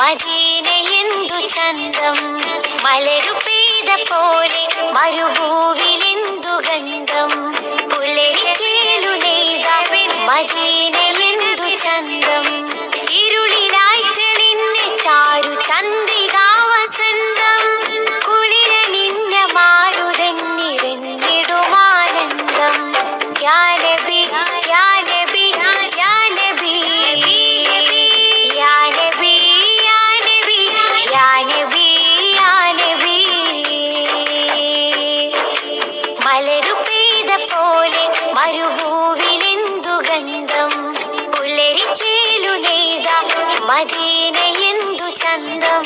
മദീനയെന്തു ചന്തം, മലരു പെയ്ത പോലെ മരുഭൂവിലെന്തു ഗന്ധം, പുലരിച്ചേലു നെയ്ത മദീനയെന്തു ചന്തം, ഇരുളിലായി തെളിഞ്ഞ ചാരു ചന്ദ്രികാ വസന്തം, കുളിരണിഞ്ഞ മാരുതന്നിരഞ്ഞിടുമാനന്ദം. യാ നബി യാ നബി യാ നബി യാ നബി യാ നബി യാ നബി യാ നബി. മലരു പെയ്ത പോലെ മരുഭൂവിലെന്തു ഗന്ധം, പുലരിച്ചേലു നെയ്ത മദീനയെന്തു ചന്തം.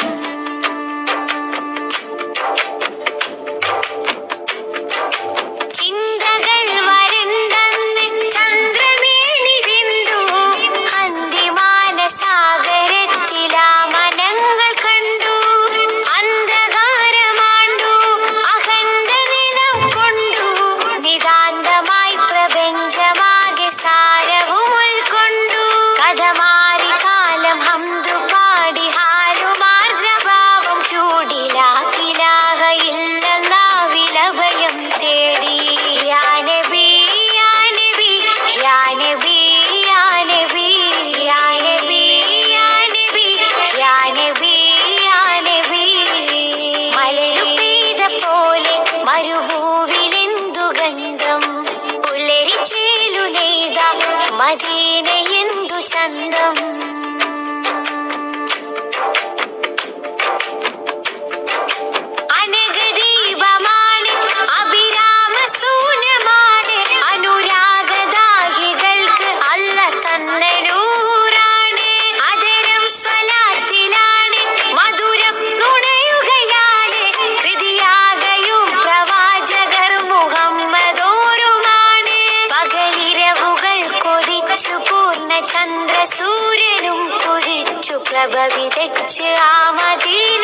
മദീനയെന്തു ചന്തം. അനഘദീപമാണ് അഭിരാമസൂനമാണ്, അനുരാഗദാഹികൾക്ക് അല്ല തന്ന നൂറാണ്, അതരം സ്വലാത്തിലാണ് മധുരം നുണയുകയാണ്, ഹൃദയാകയും പ്രവാചകർ മുഹമ്മദോരുമാണ്, പകലിരവുകൾ കൊതിച്ചു പൂർണ്ണ ചന്ദ്രസൂര്യനും കുതിച്ചു പ്രഭ വിതച്ച് ആ മദീന.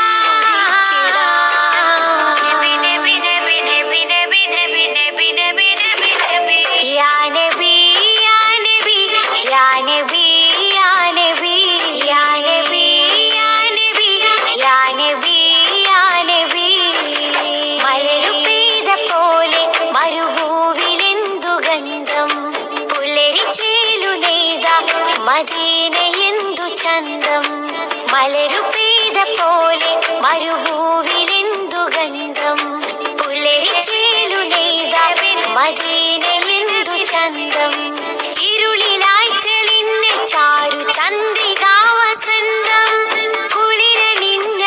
യാ നബി യാ നബി യാ നബി യാ നബി യാ നബി യാ നബി യാ നബി യാ നബി. മലരു പെയ്ത പോലെ മരുഭൂവിലെന്തു ഗന്ധം, പുലരിച്ചേലു നെയ്ത മദീനയെന്തു ചന്തം, മലരു പെയ്ത പോലെ മരുഭൂവിലെന്തു ഗന്ധം, പുലരിച്ചേലു നെയ്ത മദീനയെന്തു ചന്തം, ഇരുളിലായി തെളിഞ്ഞ ചാരു ചന്ദ്രികാ വസന്തം, കുളിരണിഞ്ഞ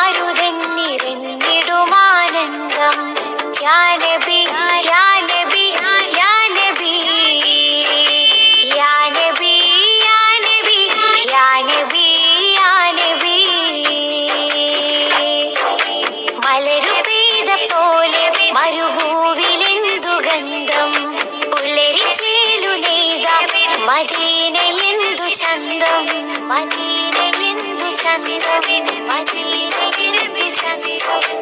മാരുതന്നിരഞ്ഞിടുമാനന്ദം. യാ നബി യാ നബി യാ നബി യാ നബി യാ നബി യാ നബി യാ നബി. മലരു പെയ്ത പോലെ മരുഭൂവിലെന്തു ഗന്ധം, പുലരിച്ചേലു നെയ്ത മദീനയെന്തു ചന്തം, മദീനയെന്തു ചന്തം, മദീനയെന്തു ചന്തം.